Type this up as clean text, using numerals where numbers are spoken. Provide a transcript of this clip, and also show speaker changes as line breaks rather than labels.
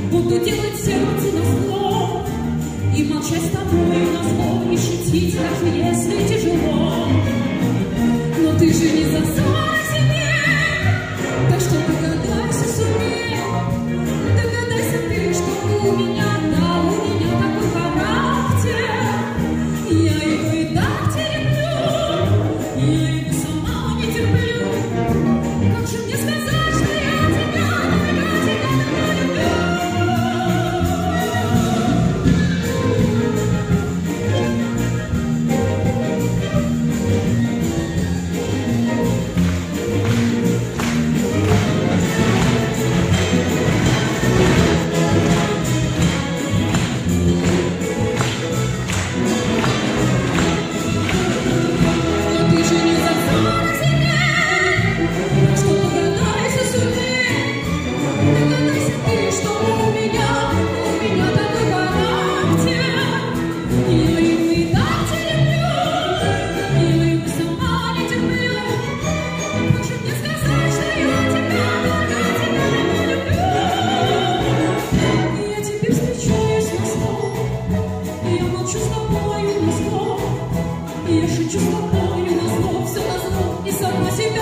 Буду делать сердце назло и молчать с тобой назло, и шутить, даже если тяжело. Но ты же не застой себе, так что догадайся, сумей. Догадайся ты, что у меня, да, у меня такой характер. Я его и так терплю, я его сама не терплю. Как же мне сказать, что я тебя люблю? Я шучу с тобою назло, все назло, и сама себя